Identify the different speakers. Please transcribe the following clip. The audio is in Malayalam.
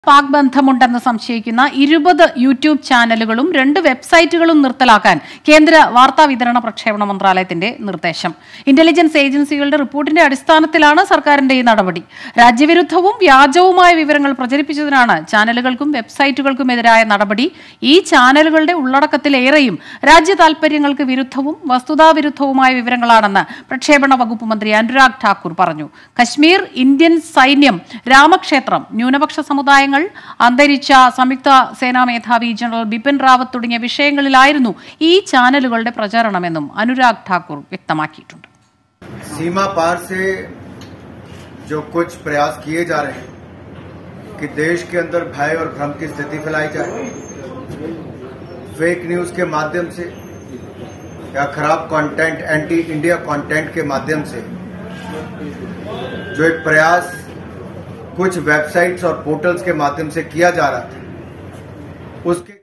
Speaker 1: പാക് ബന്ധമുണ്ടെന്ന് സംശയിക്കുന്ന 20 യൂട്യൂബ് ചാനലുകളും 2 വെബ്സൈറ്റുകളും നിർത്തലാക്കാൻ കേന്ദ്ര വാർത്താ വിതരണ പ്രക്ഷേപണ മന്ത്രാലയത്തിന്റെ നിർദ്ദേശം. ഇന്റലിജൻസ് ഏജൻസികളുടെ റിപ്പോർട്ടിന്റെ അടിസ്ഥാനത്തിലാണ് സർക്കാരിന്റെ ഈ നടപടി. രാജ്യവിരുദ്ധവും വ്യാജവുമായ വിവരങ്ങൾ പ്രചരിപ്പിച്ചതിനാണ് ചാനലുകൾക്കും വെബ്സൈറ്റുകൾക്കുമെതിരായ നടപടി. ഈ ചാനലുകളുടെ ഉള്ളടക്കത്തിലേറെയും രാജ്യ താൽപര്യങ്ങൾക്ക് വിരുദ്ധവും വസ്തുതാവിരുദ്ധവുമായ വിവരങ്ങളാണെന്ന് പ്രക്ഷേപണ വകുപ്പ് മന്ത്രി അനുരാഗ് ഠാക്കൂർ പറഞ്ഞു. കശ്മീർ, ഇന്ത്യൻ സൈന്യം, രാമക്ഷേത്രം, ന്യൂനപക്ഷ സമുദായങ്ങൾ, അന്തരിച്ച സംയുക്ത സേനാ മേധാവി ജനറൽ ബിപിൻ റാവത്ത് തുടങ്ങിയ വിഷയങ്ങളിലായിരുന്നു ഈ ചാനലുകളുടെ പ്രചാരണമെന്നും അനുരാഗ് ഠാക്കൂർ വ്യക്തമാക്കിയിട്ടുണ്ട്.
Speaker 2: सीमा पार से जो कुछ प्रयास किए जा रहे हैं कि देश के अंदर भय और भ्रम की स्थिति फैलाई जाए, फेक न्यूज के माध्यम से या खराब कंटेंट, एंटी इंडिया कंटेंट के माध्यम से जो एक प्रयास कुछ वेबसाइट्स और पोर्टल्स के माध्यम से किया जा रहा था, उसके